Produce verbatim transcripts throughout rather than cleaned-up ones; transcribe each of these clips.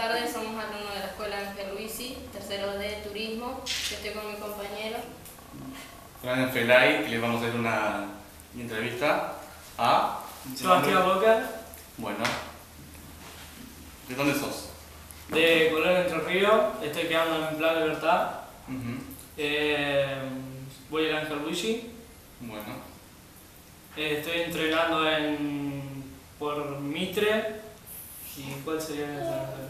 tardes, somos alumnos de la Escuela Ángel Luisi, tercero de Turismo. Yo estoy con mi compañero Fran Felay, que les vamos a hacer una entrevista a Sebastián Boca. Bueno, ¿de dónde sos? De Colón, Entre Ríos. Estoy quedando en Plan Libertad. Uh-huh. eh, voy al Ángel Luisi. Bueno. Eh, estoy entrenando en por Mitre. ¿Y cuál sería el entrenador?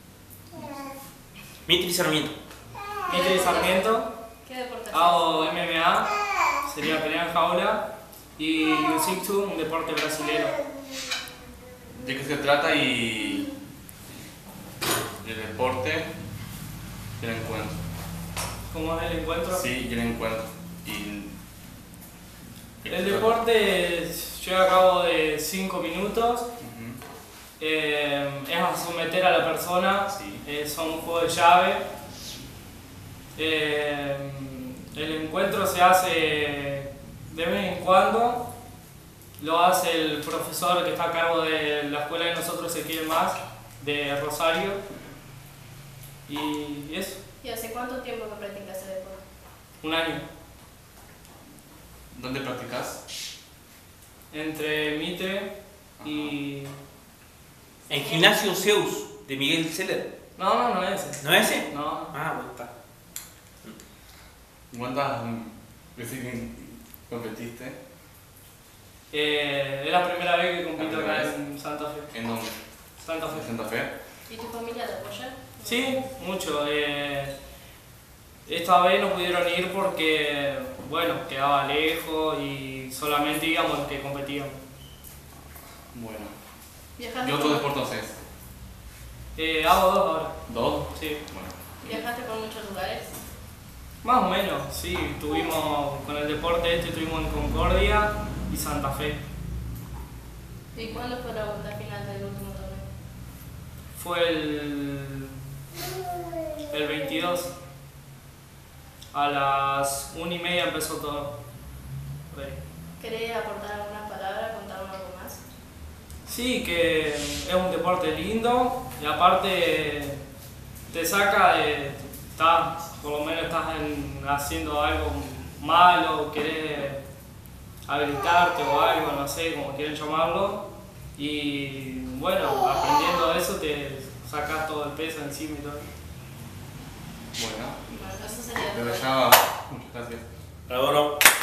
Mitre y Sarmiento. Mitre y Sarmiento. ¿Qué deporte haces? Hago M M A, sería pelea en jaula. Y Jiu-Jitsu, un deporte brasilero. ¿De qué se trata y el deporte y el encuentro? ¿Cómo es el encuentro? Sí, y el encuentro. Y El deporte lleva a cabo de cinco minutos. Uh-huh. eh, es a someter a la persona. Sí. eh, son un juego de llave. Eh, el encuentro se hace de vez en cuando. Lo hace el profesor que está a cargo de la escuela de nosotros, se quiere más, de Rosario. Y eso, ¿Y hace cuánto tiempo que practicas el deporte? un año. ¿Dónde practicas? Entre Mitre y... En Gimnasio Zeus, de Miguel Seller. No, no, no es ese. ¿No es ese? No. Ah, bueno, está. ¿Cuántas veces que competiste? Eh, es la primera vez que compito ¿La primera acá vez? en Santa Fe. ¿En dónde? Santa ¿En Fe. Santa Fe? ¿Y tu familia te apoya? Sí, mucho. Eh, esta vez no pudieron ir porque, bueno, quedaba lejos y solamente íbamos los que competíamos. Bueno. ¿Viajaste, ¿Y otro deporte haces? Eh, hago dos ahora. ¿Dos? Sí. Bueno. ¿Viajaste por muchos lugares? Más o menos, sí. Estuvimos con el deporte este, estuvimos en Concordia y Santa Fe. ¿Y cuándo fue la vuelta final del último torneo? Fue el, el veintidós. A las una y media empezó todo. Por ahí. ¿Querés aportar alguna palabra, contarnos algo más? Sí, que es un deporte lindo y aparte te saca de... Está, por lo menos estás en- haciendo algo malo, querés habilitarte o algo, no sé, como quieren llamarlo. Y bueno, aprendiendo eso te sacas todo el peso encima y todo. Bueno. Bueno, eso sería todo. Desde ya, muchas gracias. Bravo, no.